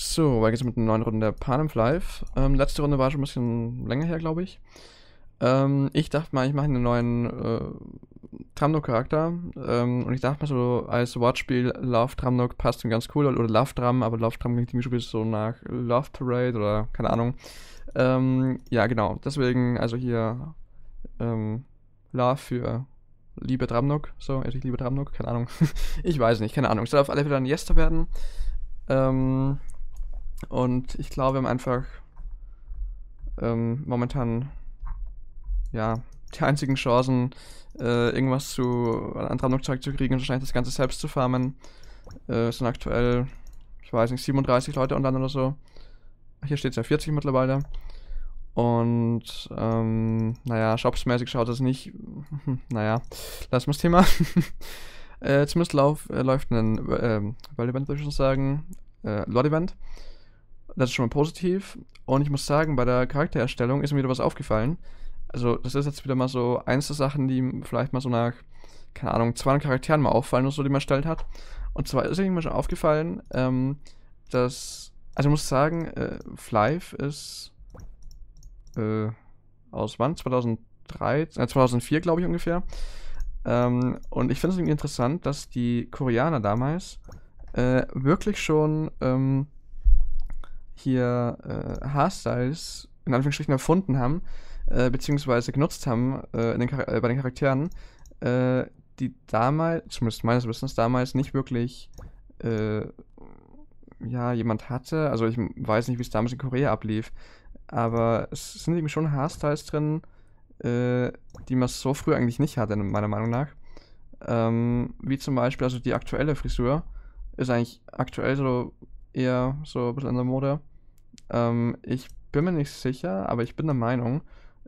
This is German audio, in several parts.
So, weiter geht's mit einer neuen Runde der Pan Live. Letzte Runde war schon ein bisschen länger her, glaube ich. Ich dachte mal, ich mache einen neuen Tramnok-Charakter. Und ich dachte mal so, als Wortspiel Love Tramnok passt ihm ganz cool. Oder Love Tram, aber Love Tram klingt irgendwie schon ein bisschen so nach Love Parade oder keine Ahnung. Ja, genau. Deswegen, also hier Love für Liebe Tramnok. So, also ich liebe Tramnok, keine Ahnung. Ich weiß nicht, keine Ahnung. Es soll auf alle Fälle ein Jester werden. Und ich glaube, wir haben einfach momentan ja die einzigen Chancen, irgendwas an Tramnok-Zeug zu kriegen und wahrscheinlich das Ganze selbst zu farmen. Es sind aktuell, ich weiß nicht, 37 Leute online oder so. Hier steht es ja 40 mittlerweile. Und naja, shopsmäßig schaut es nicht. Naja, lass mal das Thema. Zumindest läuft ein World-Event, würde ich schon sagen. Lord-Event. Das ist schon mal positiv. Und ich muss sagen, bei der Charaktererstellung ist mir wieder was aufgefallen. Also, das ist jetzt wieder mal so eins der Sachen, die vielleicht mal so nach, keine Ahnung, 200 Charakteren mal auffallen oder so, die man erstellt hat. Und zwar ist mir schon aufgefallen, dass, also ich muss sagen, Flive ist aus wann? 2004, glaube ich, ungefähr. Und ich finde es irgendwie interessant, dass die Koreaner damals wirklich schon hier Haarstyles in Anführungsstrichen erfunden haben, beziehungsweise genutzt haben bei den Charakteren, die damals, zumindest meines Wissens damals, nicht wirklich ja, jemand hatte. Also ich weiß nicht, wie es damals in Korea ablief, aber es sind eben schon Haarstyles drin, die man so früh eigentlich nicht hatte, meiner Meinung nach. Wie zum Beispiel, also die aktuelle Frisur ist eigentlich aktuell so eher so ein bisschen in der Mode. Ich bin mir nicht sicher, aber ich bin der Meinung,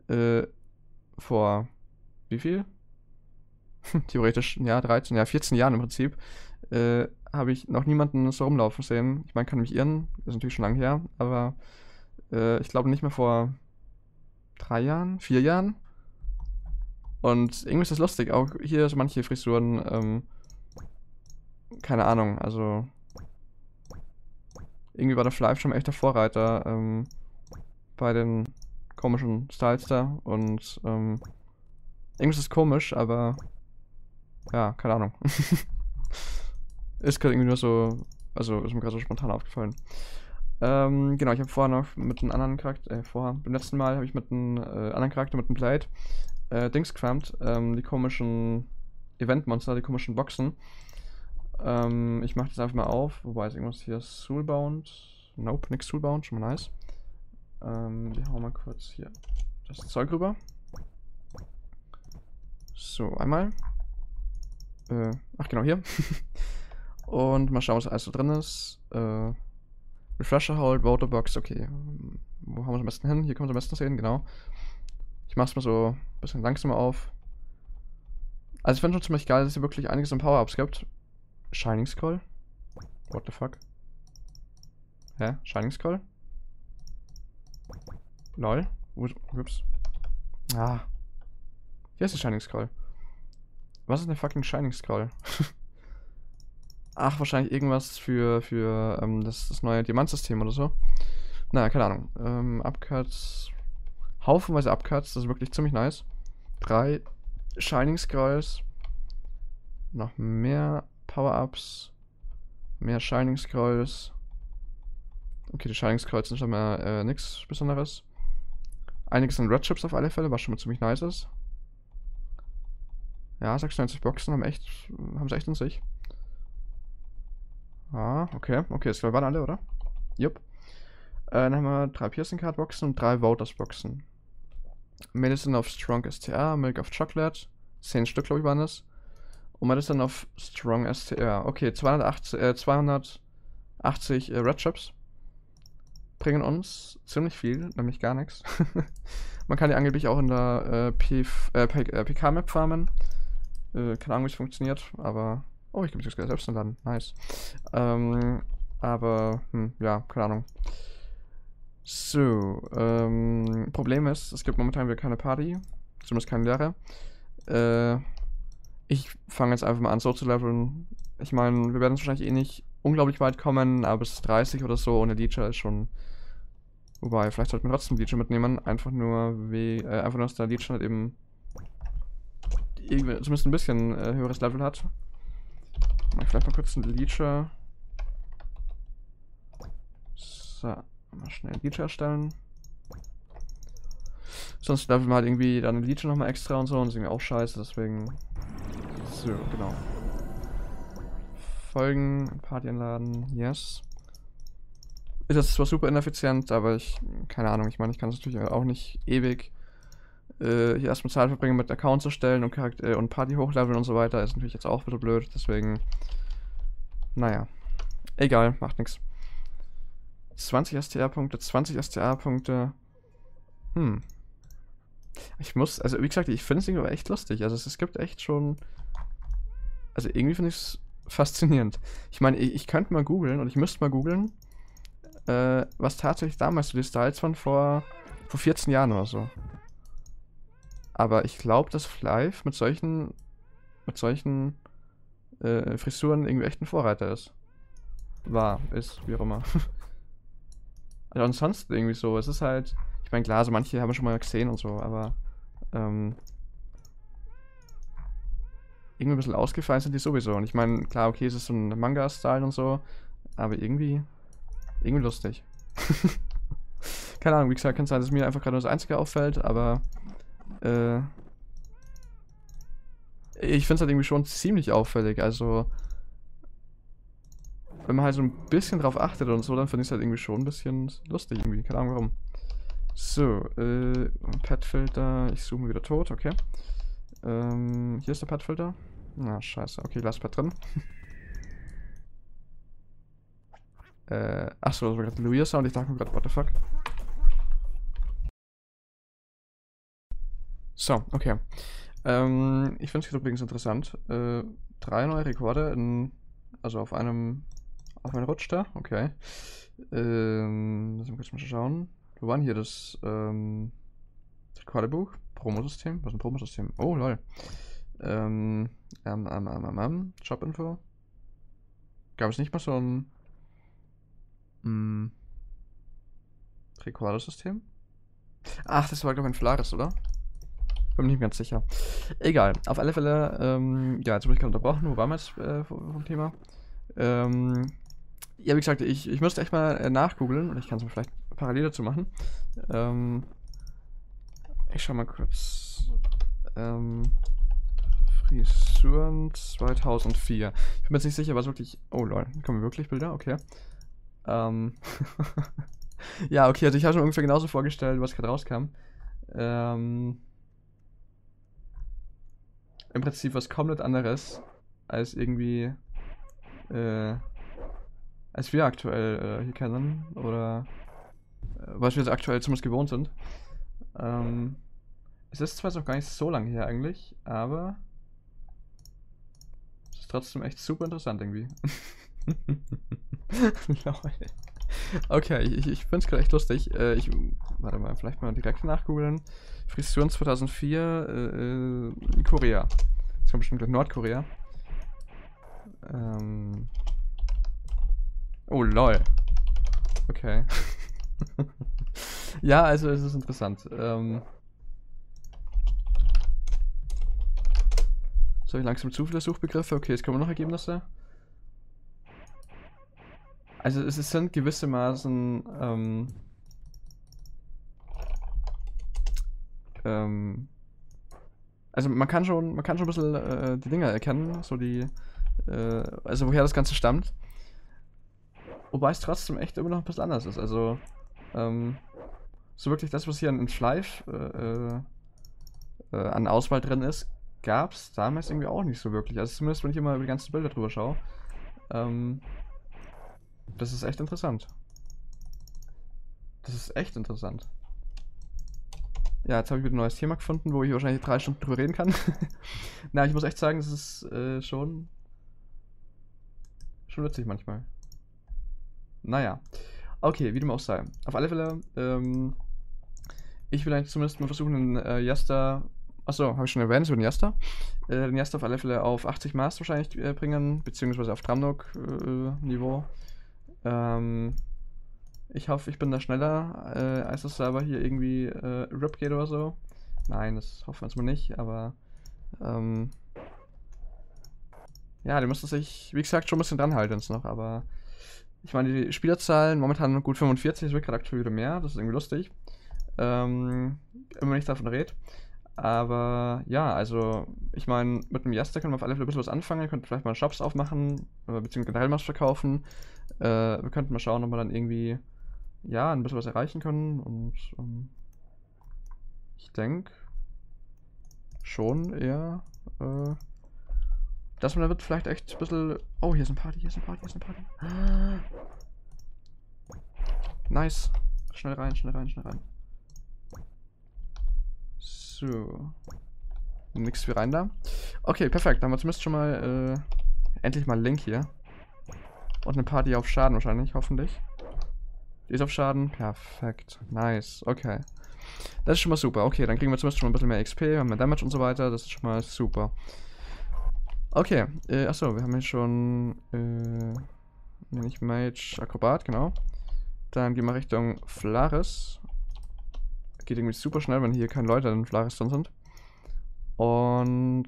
vor wie viel? Theoretisch, ja, 13, ja, 14 Jahren im Prinzip, habe ich noch niemanden so rumlaufen sehen. Ich meine, kann mich irren, ist natürlich schon lange her, aber ich glaube nicht mehr vor 3 Jahren, 4 Jahren. Und irgendwie ist das lustig, auch hier so manche Frisuren, keine Ahnung, also irgendwie war der Flive schon ein echter Vorreiter bei den komischen Styles da und irgendwie ist es komisch, aber ja, keine Ahnung. Ist gerade irgendwie nur so, also ist mir gerade so spontan aufgefallen. Genau, ich habe vorher noch mit einem anderen Charakter, beim letzten Mal habe ich mit einem anderen Charakter, mit einem Blade, Dings gefarmt, die komischen Eventmonster, die komischen Boxen. Ich mache das einfach mal auf, wobei ist irgendwas hier Soulbound. Nope, nix Soulbound, schon mal nice. Wir hauen mal kurz hier das Zeug rüber. So, einmal. Ach genau, hier. Und mal schauen, was alles so drin ist. Refresher Hold, Voterbox, okay. Wo haben wir es am besten hin? Hier können wir es am besten sehen, genau. Ich mach's mal so ein bisschen langsamer auf. Also ich finde schon ziemlich geil, dass es hier wirklich einiges an Power-Ups gibt. Shining Scroll? What the fuck? Hä? Shining Scroll? Lol? Ups. Ah. Hier ist die Shining Scroll. Was ist eine fucking Shining Scroll? Ach, wahrscheinlich irgendwas für das neue Diamantsystem oder so. Naja, keine Ahnung. Upcuts. Haufenweise Upcuts, das ist wirklich ziemlich nice. 3 Shining Scrolls. Noch mehr Power-Ups. Mehr Shining Scrolls. Okay, die Shining Scrolls sind schon mal nichts Besonderes. Einiges an Red Chips auf alle Fälle, was schon mal ziemlich nice ist. Ja, 96 Boxen haben sie echt in sich. Ah, okay. Okay, das waren alle, oder? Jupp. Dann haben wir 3 Piercing Card Boxen und 3 Voters Boxen. Medicine of Strong STR, Milk of Chocolate. 10 Stück, glaube ich, waren das. Und Medicine of Strong STR. Okay, 280 Red Chips. Bringen uns ziemlich viel, nämlich gar nichts. Man kann die angeblich auch in der PK-Map farmen. Keine Ahnung, wie es funktioniert, aber... Oh, ich kann mich sogar selbst laden. Nice. Aber, ja, keine Ahnung. So, Problem ist, es gibt momentan wieder keine Party. Zumindest keine Lehre. Ich fange jetzt einfach mal an, so zu leveln. Ich meine, wir werden es wahrscheinlich eh nicht unglaublich weit kommen, aber bis 30 oder so ohne Leecher ist schon. Wobei, vielleicht sollten wir trotzdem Leecher mitnehmen, einfach nur, dass der Leecher halt eben zumindest ein bisschen höheres Level hat. Mach ich vielleicht mal kurz einen Leecher. So, mal schnell einen Leecher erstellen. Sonst leveln wir halt irgendwie dann den Leecher nochmal extra und so, und das ist irgendwie auch scheiße, deswegen. So, genau. Folgen, Party einladen, yes. Ist jetzt zwar super ineffizient, aber keine Ahnung, ich meine, ich kann es natürlich auch nicht ewig hier erstmal Zeit verbringen, mit Account zu stellen und Party hochleveln und so weiter. Ist natürlich jetzt auch ein bisschen blöd, deswegen. Naja. Egal, macht nichts. 20 STR-Punkte, 20 STR-Punkte. Also wie gesagt, ich finde es irgendwie echt lustig. Also es gibt echt schon. Also irgendwie finde ich es faszinierend. Ich meine, ich könnte mal googeln und ich müsste mal googeln, was tatsächlich damals so die Styles waren vor 14 Jahren oder so. Aber ich glaube, dass Flive mit solchen Frisuren irgendwie echt ein Vorreiter ist. Ist, wie auch immer. Also ansonsten irgendwie so, es ist halt, ich meine klar, so manche haben wir schon mal gesehen und so, aber irgendwie ein bisschen ausgefallen sind die sowieso. Und ich meine, klar, okay, es ist so ein Manga-Style und so, aber irgendwie lustig. Keine Ahnung, wie gesagt, kann sein, dass mir einfach gerade nur das Einzige auffällt, aber ich finde es halt irgendwie schon ziemlich auffällig. Also, wenn man halt so ein bisschen drauf achtet und so, dann finde ich es halt irgendwie schon ein bisschen lustig irgendwie. Keine Ahnung warum. So, Pet-Filter. Ich suche mir wieder tot, okay. Hier ist der Pet-Filter. Na, scheiße. Okay, lass Pet drin. Achso, das war gerade Luia-Sound. Ich dachte mir gerade, what the fuck. So, okay. Ich finde es übrigens interessant. 3 neue Rekorde also auf einem Rutsch da, okay. Lass mal kurz mal schauen. Wo war denn hier das Rekordebuch? Promosystem? Was ist ein Promosystem? Oh, lol. Jobinfo. Gab es nicht mal so ein Rekordesystem? Ach, das war glaube ich ein Flares, oder? Bin mir nicht ganz sicher. Egal, auf alle Fälle, ja, jetzt wurde ich gerade unterbrochen. Wo waren wir jetzt vom Thema? Ja, wie gesagt, ich müsste echt mal nachgoogeln und ich kann es mir vielleicht parallel dazu machen. Ich schau mal kurz. Frisuren 2004. Ich bin mir jetzt nicht sicher, was wirklich. Oh lol, kommen wirklich Bilder? Okay. Ja, okay, also ich habe mir ungefähr genauso vorgestellt, was gerade rauskam. Im Prinzip was komplett anderes als irgendwie als wir aktuell hier kennen oder was wir jetzt aktuell zumindest gewohnt sind. Es ist zwar noch gar nicht so lange her eigentlich, aber es ist trotzdem echt super interessant irgendwie. Okay, ich finde es gerade echt lustig. Warte mal, vielleicht mal direkt nachgoogeln. Frisuren 2004, Korea. Das kommt bestimmt gleich Nordkorea. Oh, lol. Okay. Ja, also es ist interessant. So, langsam zu viele Suchbegriffe. Okay, jetzt kommen noch Ergebnisse. Also es sind gewissermaßen also man kann schon ein bisschen die Dinger erkennen, so also woher das Ganze stammt. Wobei es trotzdem echt immer noch ein bisschen anders ist. Also so wirklich das, was hier in Flive an Auswahl drin ist, gab es damals irgendwie auch nicht so wirklich. Also zumindest wenn ich immer über die ganzen Bilder drüber schaue. Das ist echt interessant. Das ist echt interessant. Ja, jetzt habe ich wieder ein neues Thema gefunden, wo ich wahrscheinlich 3 Stunden drüber reden kann. Na, ich muss echt sagen, das ist schon witzig manchmal. Naja. Okay, wie dem auch sei. Auf alle Fälle, ich will eigentlich zumindest mal versuchen, den Jester Achso, habe ich schon erwähnt, so den Jester. Den Jester auf alle Fälle auf 80 Maß wahrscheinlich bringen, beziehungsweise auf Tramnok-Niveau. Ich hoffe, ich bin da schneller, als das Server hier irgendwie RIP geht oder so. Nein, das hoffen wir jetzt mal nicht, aber ja, die müssen sich, wie gesagt, schon ein bisschen dran halten jetzt noch, aber ich meine, die Spielerzahlen momentan gut 45, es wird gerade aktuell wieder mehr, das ist irgendwie lustig. Immer nicht davon redet. Aber ja, also ich meine, mit dem Jester können wir auf alle Fälle ein bisschen was anfangen. Wir könnten vielleicht mal Shops aufmachen, beziehungsweise generell was verkaufen. Wir könnten mal schauen, ob wir dann irgendwie, ja, ein bisschen was erreichen können. Und ich denke schon eher, dass man da wird vielleicht echt ein bisschen... Oh, hier ist eine Party, hier ist eine Party, hier ist eine Party. Nice. Schnell rein, schnell rein, schnell rein. So. Nix für rein da. Okay, perfekt. Dann haben wir zumindest schon mal endlich mal Link hier. Und eine Party auf Schaden wahrscheinlich, hoffentlich. Die ist auf Schaden. Perfekt. Nice. Okay. Das ist schon mal super. Okay, dann kriegen wir zumindest schon mal ein bisschen mehr XP, wir haben mehr Damage und so weiter. Das ist schon mal super. Okay. Achso, wir haben hier schon nicht Mage, Akrobat, genau. Dann gehen wir Richtung Flaris. Geht irgendwie super schnell, wenn hier keine Leute in Flaris drin sind. Und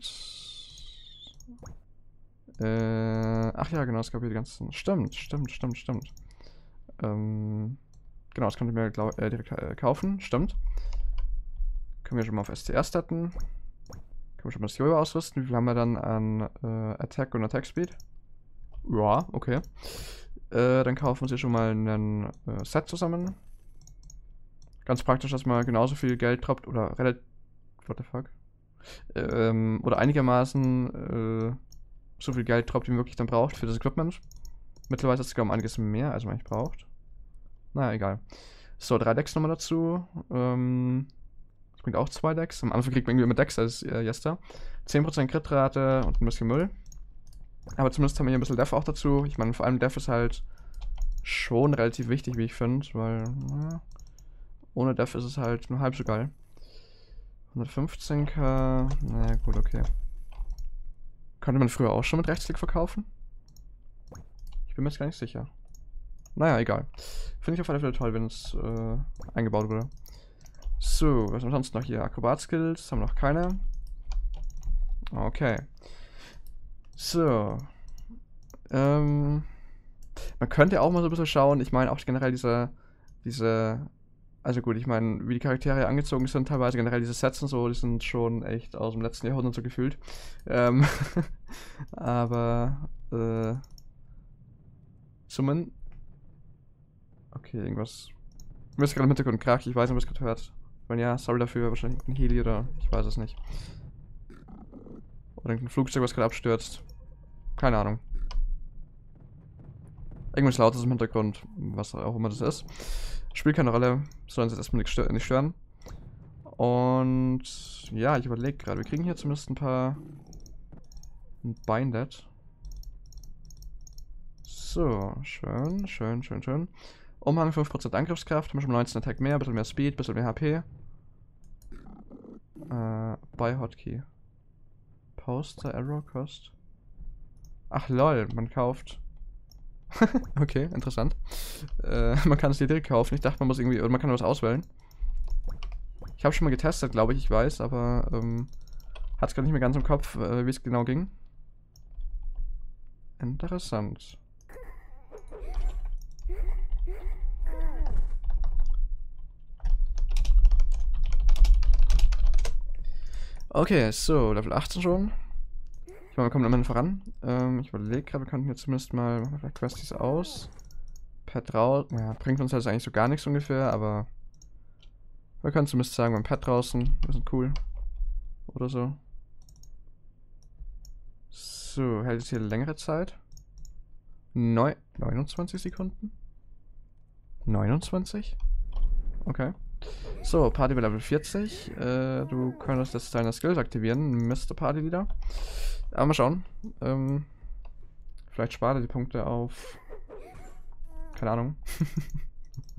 ach ja, genau, es gab hier die ganzen. Stimmt. Genau, das könnt ihr mir direkt kaufen. Stimmt. Können wir schon mal auf STR statten. Können wir schon mal das Jojo ausrüsten. Wie viel haben wir dann an Attack und Attack Speed? Ja, okay. Dann kaufen wir uns hier schon mal ein Set zusammen. Ganz praktisch, dass man genauso viel Geld droppt oder relativ. What the fuck? Oder einigermaßen so viel Geld droppt, wie man wirklich dann braucht für das Equipment. Mittlerweile ist es sogar um einiges mehr, als man eigentlich braucht. Naja, egal. So, 3 Decks nochmal dazu. Das bringt auch 2 Decks. Am Anfang kriegt man irgendwie immer Decks als Jester. 10% Crit-Rate und ein bisschen Müll. Aber zumindest haben wir hier ein bisschen Def auch dazu. Ich meine, vor allem Def ist halt schon relativ wichtig, wie ich finde, weil ohne Def ist es halt nur halb so geil. 115k, na gut, okay. Konnte man früher auch schon mit Rechtsklick verkaufen? Ich bin mir jetzt gar nicht sicher. Naja, egal. Finde ich auf alle Fälle toll, wenn es eingebaut wurde. So, was haben wir sonst noch hier? Akrobat-Skills, haben wir noch keine. Okay. So. Man könnte auch mal so ein bisschen schauen, ich meine auch generell diese also gut, ich meine, wie die Charaktere angezogen sind, teilweise generell diese Sets und so, die sind schon echt aus dem letzten Jahrhundert so gefühlt. Aber, Summen. Okay, irgendwas. Mir ist gerade im Hintergrund Krach, ich weiß nicht, ob ihr es gerade hört. Wenn ja, sorry dafür, wahrscheinlich ein Heli oder ich weiß es nicht. Oder irgendein Flugzeug, was gerade abstürzt. Keine Ahnung. Irgendwas Lautes im Hintergrund, was auch immer das ist. Spielt keine Rolle, sollen sie erstmal nicht stören. Und ja, ich überlege gerade, wir kriegen hier zumindest ein paar Binded. So, schön. Umhang 5% Angriffskraft, haben wir schon mal 19 Attack mehr, bisschen mehr Speed, bisschen mehr HP. Buy Hotkey. Poster Error Cost. Ach lol, man kauft. Okay, interessant. Man kann es hier direkt kaufen. Ich dachte, man muss irgendwie, oder man kann was auswählen. Ich habe schon mal getestet, glaube ich, weiß, aber hat es gerade nicht mehr ganz im Kopf, wie es genau ging. Interessant. Okay, so, Level 18 schon. Ich meine, wir kommen immerhin voran. Ich überlege gerade, wir könnten jetzt zumindest mal, machen wir vielleicht Questies aus. Pet draußen, ja, bringt uns jetzt eigentlich so gar nichts ungefähr, aber wir können zumindest sagen, wir haben Pet draußen, wir sind cool. Oder so. So, hält es hier längere Zeit? 29 Sekunden? 29? Okay. So, Party bei Level 40. Du könntest jetzt deine Skills aktivieren, Mr. Party wieder. Aber mal schauen. Vielleicht spart er die Punkte auf. Keine Ahnung.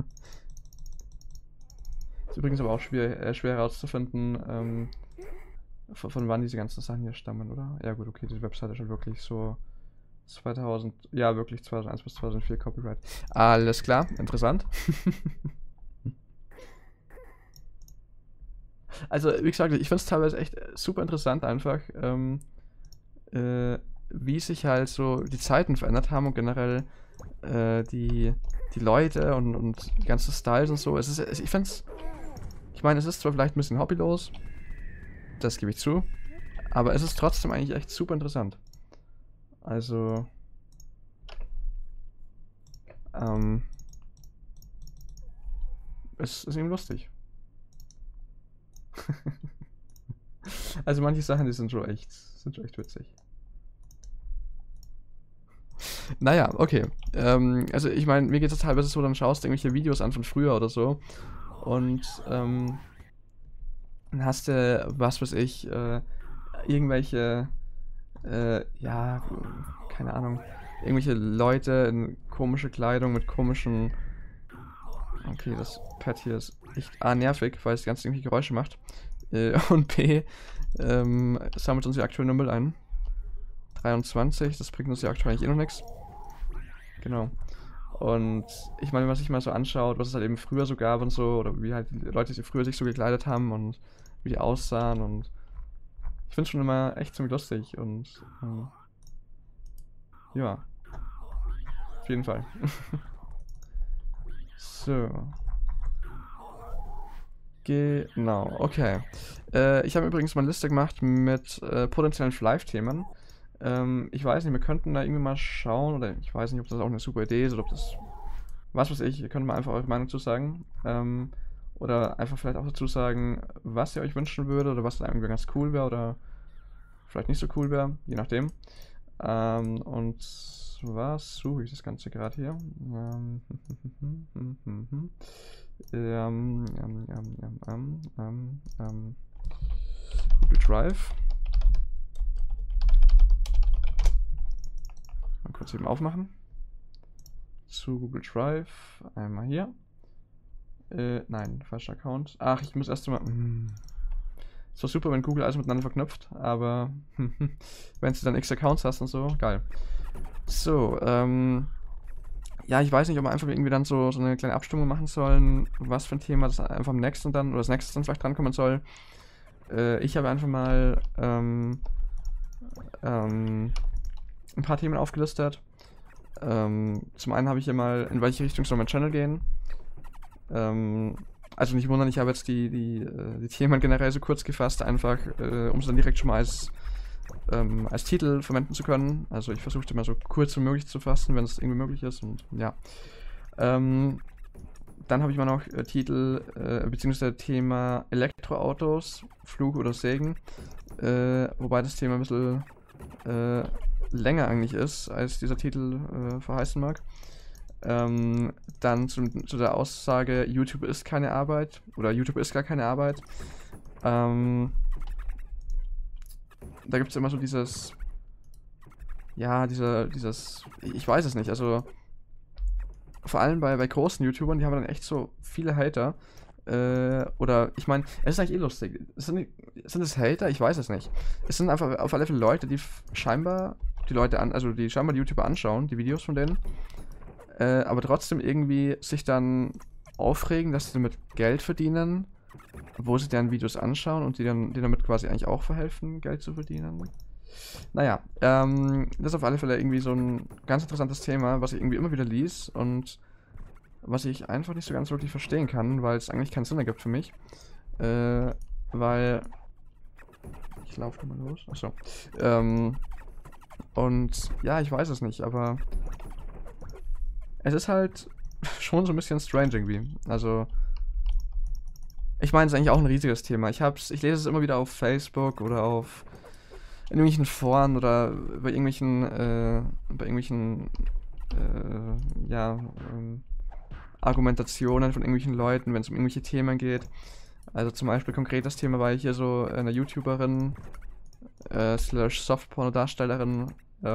Ist übrigens aber auch schwer herauszufinden, von wann diese ganzen Sachen hier stammen, oder? Ja gut, okay, die Webseite ist schon wirklich so 2000, ja wirklich 2001 bis 2004 Copyright. Alles klar, interessant. Also, wie gesagt, ich finde es teilweise echt super interessant einfach, wie sich halt so die Zeiten verändert haben und generell die Leute und die ganzen Styles und so. Ich finde es, ich meine, es ist zwar vielleicht ein bisschen hobbylos, das gebe ich zu, aber es ist trotzdem eigentlich echt super interessant. Also, es ist eben lustig. Also manche Sachen, die sind schon echt witzig. Naja, okay. Also ich meine, mir geht es teilweise so, dann schaust du irgendwelche Videos an von früher oder so und dann hast du, was weiß ich, irgendwelche, ja, keine Ahnung, irgendwelche Leute in komische Kleidung mit komischen... Okay, das Pad hier ist echt A, nervig, weil es ganz irgendwelche Geräusche macht. Und B, sammelt uns ja aktuell nur Müll ein. 23, das bringt uns ja aktuell eigentlich eh noch nichts. Genau. Und ich meine, wenn man sich mal so anschaut, was es halt eben früher so gab und so, oder wie halt die Leute sich früher so gekleidet haben und wie die aussahen und ich finde es schon immer echt ziemlich lustig und ja, auf jeden Fall. So. Genau, okay. Ich habe übrigens mal eine Liste gemacht mit potenziellen Live-Themen. Ich weiß nicht, wir könnten da irgendwie mal schauen, oder ich weiß nicht, ob das auch eine super Idee ist oder ob das, was weiß ich, ihr könnt mal einfach eure Meinung zu sagen. Oder einfach vielleicht auch dazu sagen, was ihr euch wünschen würdet oder was dann irgendwie ganz cool wäre oder vielleicht nicht so cool wäre, je nachdem. Und was suche ich das Ganze gerade hier? Google Drive. Mal kurz eben aufmachen. Zu Google Drive. Einmal hier. Nein, falscher Account. Ach, ich muss erst mal... Ist doch super, wenn Google alles miteinander verknüpft, aber wenn du dann x Accounts hast und so, geil. So, ja, ich weiß nicht, ob wir einfach irgendwie dann so eine kleine Abstimmung machen sollen, was für ein Thema das einfach am nächsten dann, oder das nächste dann vielleicht drankommen soll. Ich habe einfach mal ein paar Themen aufgelistet. Zum einen habe ich hier mal, in welche Richtung soll mein Channel gehen. Also nicht wundern, ich habe jetzt die Themen generell so kurz gefasst, einfach um es dann direkt schon mal als Titel verwenden zu können. Also ich versuche immer so kurz wie möglich zu fassen, wenn es irgendwie möglich ist und ja. Dann habe ich mal noch Titel beziehungsweise Thema Elektroautos, Fluch oder Segen. Wobei das Thema ein bisschen länger eigentlich ist, als dieser Titel verheißen mag. Dann zu der Aussage, YouTube ist keine Arbeit oder YouTube ist gar keine Arbeit. Da gibt es immer so dieses, ja, dieses, ich weiß es nicht, also vor allem bei großen YouTubern, die haben dann echt so viele Hater. Oder, ich meine, es ist eigentlich eh lustig. Sind es Hater? Ich weiß es nicht. Es sind einfach auf alle Fälle Leute, die scheinbar die YouTuber anschauen, die Videos von denen. Aber trotzdem irgendwie sich dann aufregen, dass sie damit Geld verdienen, wo sie deren Videos anschauen und die damit quasi eigentlich auch verhelfen, Geld zu verdienen. Naja, das ist auf alle Fälle irgendwie so ein ganz interessantes Thema, was ich irgendwie immer wieder lies und was ich einfach nicht so ganz wirklich verstehen kann, weil es eigentlich keinen Sinn ergibt für mich. Weil... Ich laufe mal los. Achso. Und ja, ich weiß es nicht, aber... Es ist halt schon so ein bisschen strange irgendwie. Also... Ich meine, es ist eigentlich auch ein riesiges Thema. Ich lese es immer wieder auf Facebook oder in irgendwelchen Foren oder bei irgendwelchen Argumentationen von irgendwelchen Leuten, wenn es um irgendwelche Themen geht. Also zum Beispiel konkret das Thema war hier so eine YouTuberin slash Softporno-Darstellerin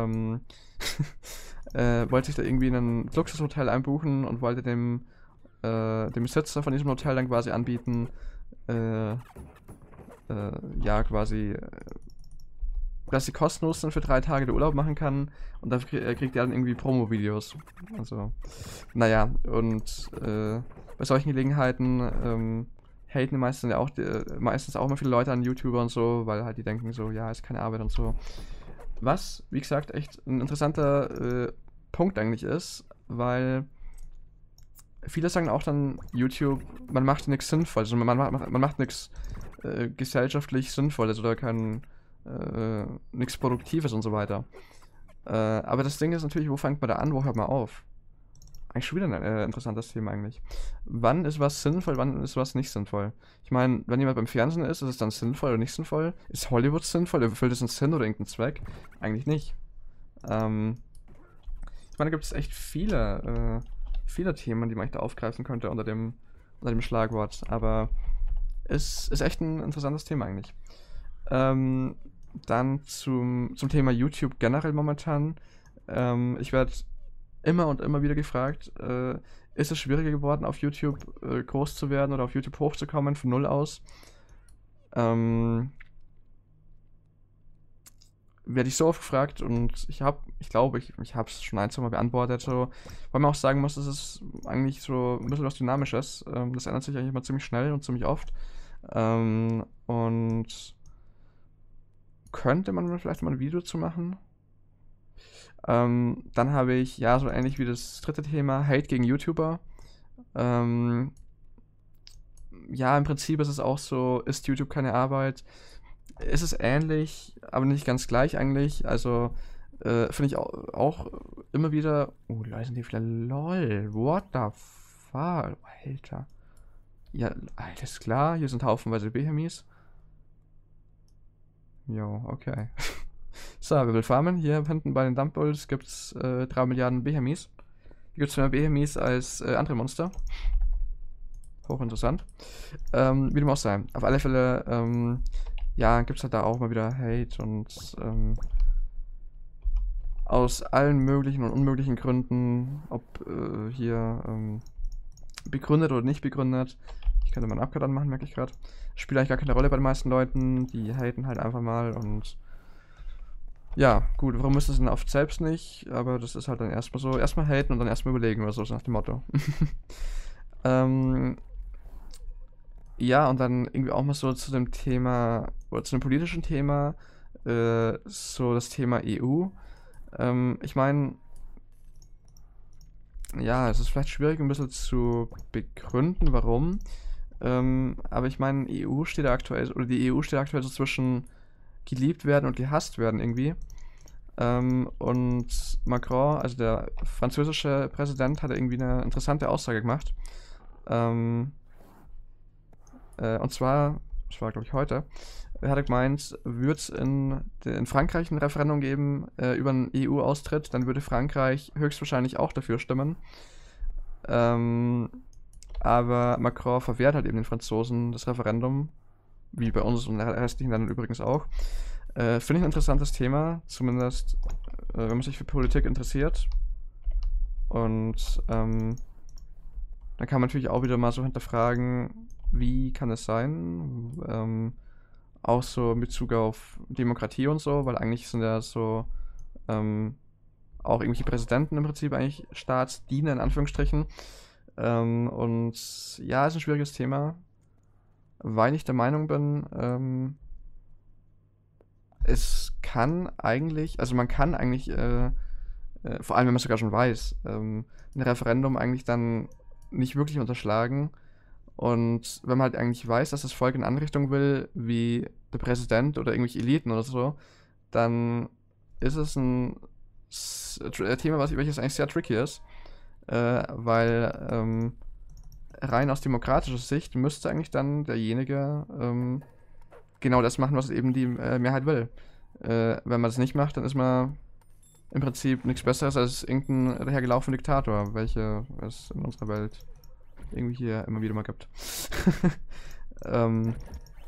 wollte sich da irgendwie in ein Luxushotel einbuchen und wollte dem Besitzer von diesem Hotel dann quasi anbieten, ja, quasi, dass sie kostenlos dann für 3 Tage den Urlaub machen kann und dafür kriegt er dann irgendwie Promo-Videos. Also, naja, und bei solchen Gelegenheiten haten meistens auch immer viele Leute an YouTuber und so, weil halt die denken so, ja, ist keine Arbeit und so. Was, wie gesagt, echt ein interessanter Punkt eigentlich ist, weil viele sagen auch dann YouTube, man macht nichts Sinnvolles, also man macht nichts gesellschaftlich Sinnvolles oder nichts Produktives und so weiter. Aber das Ding ist natürlich, wo fängt man da an, wo hört man auf? Eigentlich schon wieder ein interessantes Thema eigentlich. Wann ist was sinnvoll, wann ist was nicht sinnvoll? Ich meine, wenn jemand beim Fernsehen ist es dann sinnvoll oder nicht sinnvoll? Ist Hollywood sinnvoll? Erfüllt es einen Sinn oder irgendeinen Zweck? Eigentlich nicht. Ich meine, da gibt es echt viele Themen, die man echt aufgreifen könnte unter dem Schlagwort. Aber es ist echt ein interessantes Thema eigentlich. Dann zum Thema YouTube generell momentan. Ich werde immer und immer wieder gefragt, ist es schwieriger geworden, auf YouTube groß zu werden oder auf YouTube hochzukommen von null aus? Werde ich so oft gefragt und ich glaube, ich habe es schon ein, zwei Mal beantwortet, so, weil man auch sagen muss, es ist eigentlich so ein bisschen was Dynamisches. Das ändert sich eigentlich immer ziemlich schnell und ziemlich oft. Und könnte man vielleicht mal ein Video zu machen? Dann habe ich, ja, so ähnlich wie das dritte Thema, Hate gegen YouTuber. Ja, im Prinzip ist es auch so, ist YouTube keine Arbeit? Ist es ähnlich, aber nicht ganz gleich eigentlich. Also, finde ich auch immer wieder. Oh, Leute, sind die viele LOL. What the fuck? Alter. Ja, alles klar. Hier sind haufenweise Behemis. Jo, okay. So, wir will farmen. Hier hinten bei den Dump-Bulls gibt es 3 Milliarden Behemis. Hier gibt es mehr Behemis als andere Monster. Hochinteressant. Wie dem auch sei. Auf alle Fälle, ja, gibt es halt da auch mal wieder Hate und aus allen möglichen und unmöglichen Gründen, ob hier begründet oder nicht begründet. Ich könnte mal einen Upcut anmachen, merke ich gerade. Spielt eigentlich gar keine Rolle bei den meisten Leuten. Die haten halt einfach mal und ja, gut, warum müssen sie denn oft selbst nicht? Aber das ist halt dann erstmal so, erstmal haten und dann erstmal überlegen oder so, nach dem Motto. Ja, und dann irgendwie auch mal so zu dem Thema, oder zu dem politischen Thema, so das Thema EU. Ich meine, ja, es ist vielleicht schwierig ein bisschen zu begründen, warum. Aber ich meine, EU steht da aktuell, oder die EU steht aktuell so zwischen geliebt werden und gehasst werden irgendwie. Und Macron, also der französische Präsident, hat irgendwie eine interessante Aussage gemacht. Und zwar, das war glaube ich heute, er hat gemeint, würde es in Frankreich ein Referendum geben über einen EU-Austritt, dann würde Frankreich höchstwahrscheinlich auch dafür stimmen. Aber Macron verwehrt halt eben den Franzosen das Referendum, wie bei uns und den restlichen Ländern übrigens auch. Finde ich ein interessantes Thema, zumindest wenn man sich für Politik interessiert. Und dann kann man natürlich auch wieder mal so hinterfragen, wie kann es sein? Auch so in Bezug auf Demokratie und so, weil eigentlich sind ja so auch irgendwelche Präsidenten im Prinzip eigentlich Staatsdiener in Anführungsstrichen. Und ja, ist ein schwieriges Thema, weil ich der Meinung bin, es kann eigentlich, also man kann eigentlich, vor allem wenn man es sogar schon weiß, ein Referendum eigentlich dann nicht wirklich unterschlagen. Und wenn man halt eigentlich weiß, dass das Volk in eine andere Richtung will, wie der Präsident oder irgendwelche Eliten oder so, dann ist es ein Thema, welches eigentlich sehr tricky ist. Weil rein aus demokratischer Sicht müsste eigentlich dann derjenige genau das machen, was eben die Mehrheit will. Wenn man das nicht macht, dann ist man im Prinzip nichts Besseres als irgendein dahergelaufener Diktator, welche es in unserer Welt irgendwie hier immer wieder mal gibt. Also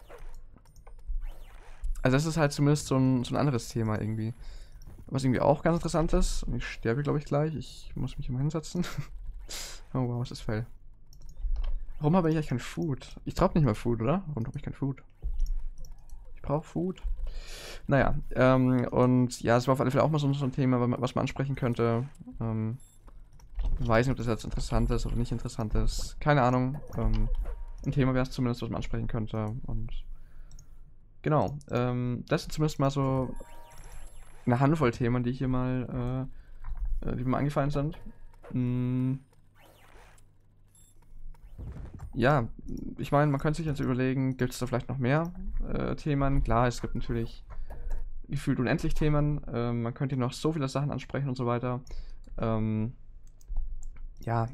das ist halt zumindest so ein anderes Thema irgendwie. Was irgendwie auch ganz interessant ist, und ich sterbe glaube ich gleich, ich muss mich immer hinsetzen. Oh wow, was ist Fail. Warum habe ich eigentlich kein Food? Ich droppe nicht mal Food, oder? Warum droppe ich kein Food? brauche Food. Naja, und ja, es war auf alle Fälle auch mal so ein Thema, was man ansprechen könnte. Weiß nicht, ob das jetzt interessant ist oder nicht interessant ist. Keine Ahnung. Ein Thema wäre es zumindest, was man ansprechen könnte. Und genau, das sind zumindest mal so eine Handvoll Themen, die hier mal, die mir eingefallen sind. Ja, ich meine, man könnte sich jetzt überlegen, gibt es da vielleicht noch mehr Themen? Klar, es gibt natürlich gefühlt unendlich Themen. Man könnte hier noch so viele Sachen ansprechen und so weiter. Ja,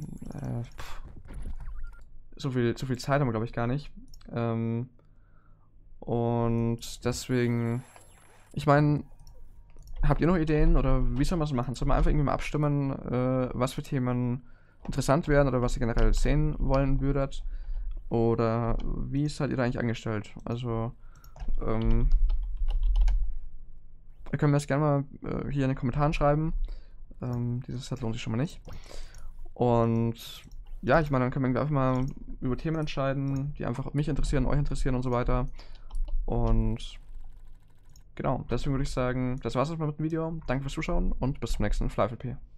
so viel Zeit haben wir, glaube ich, gar nicht. Und deswegen, ich meine, habt ihr noch Ideen oder wie soll man es machen? Soll man einfach irgendwie mal abstimmen, was für Themen interessant wären oder was ihr generell sehen wollen würdet? Oder wie seid ihr da eigentlich angestellt? Also, ihr könnt mir das gerne mal hier in den Kommentaren schreiben. Dieses Set lohnt sich schon mal nicht. Und ja, ich meine, dann können wir irgendwie einfach mal über Themen entscheiden, die einfach mich interessieren, euch interessieren und so weiter. Und genau, deswegen würde ich sagen, das war's jetzt mal mit dem Video. Danke fürs Zuschauen und bis zum nächsten FlyFLP.